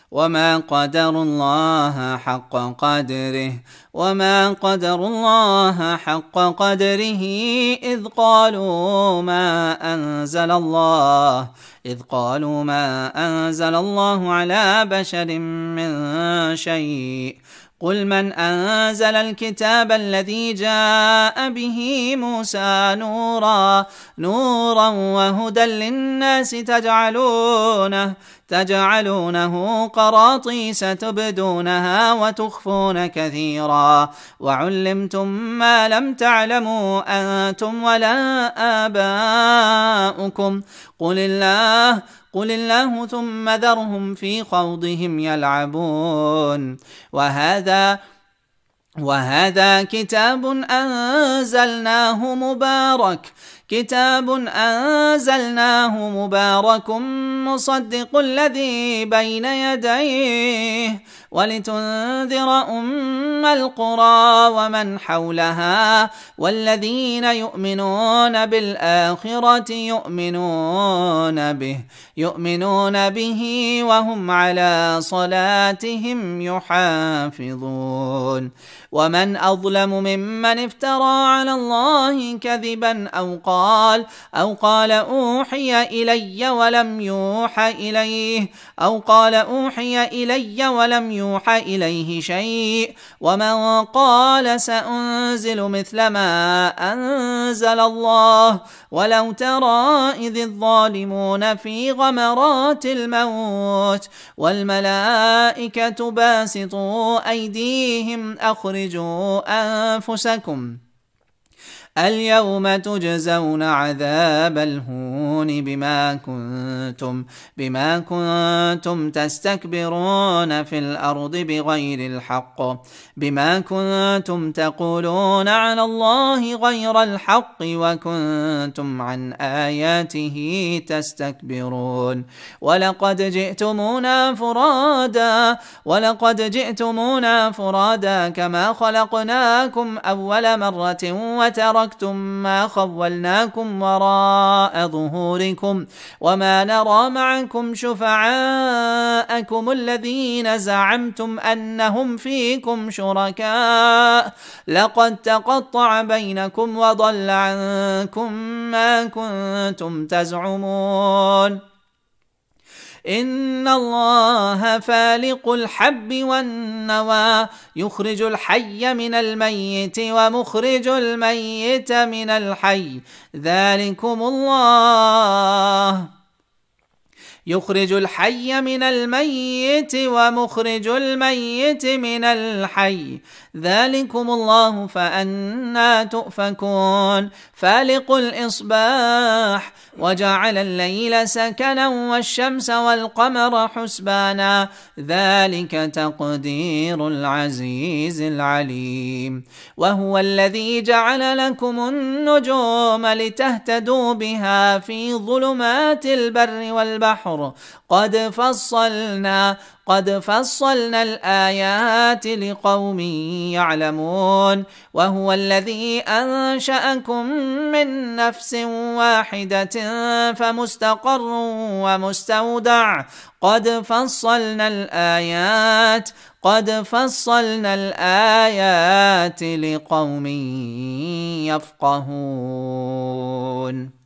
وما قدروا الله حق قدره وما قدروا الله حق قدره إذ قالوا ما أنزل الله على بشر من شيء قل من أنزل الكتاب الذي جاء به موسى نورا وهدى للناس تجعلونه قراطيس تبدونها وتخفون كثيرا وعلمتم ما لم تعلموا أنتم ولا آباؤكم قل الله ثم ذرهم في خوضهم يلعبون وهذا كتاب أنزلناه مبارك مصدق الذي بين يديه ولتنذر أم القرى ومن حولها والذين يؤمنون بالآخرة يؤمنون به وهم على صلاتهم يحافظون ومن أظلم ممن افترى على الله كذبا أو قال أوحي إلي ولم يوحى إليه شيء ومن قال سأنزل مثل ما أنزل الله ولو ترى إذ الظالمون في غمرات الموت والملائكة باسطوا أيديهم أخرجوا أنفسكم اليوم تجزون عذاب الهون بما كنتم تستكبرون في الأرض بغير الحق بما كنتم تقولون على الله غير الحق وكنتم عن آياته تستكبرون ولقد جئتمونا فرادا كما خلقناكم أول مرة وتركتم ما خولناكم وراء ظهوركم وما نرى معكم شفعاءكم الذين زعمتم أنهم فيكم شركاء لقد تقطع بينكم وضل عنكم ما كنتم تزعمون إن الله فالق الحب والنوى يخرج الحي من الميت ومخرج الميت من الحي ذلكم الله يخرج الحي من الميت ومخرج الميت من الحي ذلكم الله فأنى تؤفكون فالق الإصباح وجعل الليل سكنا والشمس والقمر حسبانا ذلك تقدير العزيز العليم وهو الذي جعل لكم النجوم لتهتدوا بها في ظلمات البر والبحر قد فصلنا الآيات لقوم يعلمون وهو الذي أنشأكم من نفس واحدة فمستقر ومستودع قد فصلنا الآيات لقوم يفقهون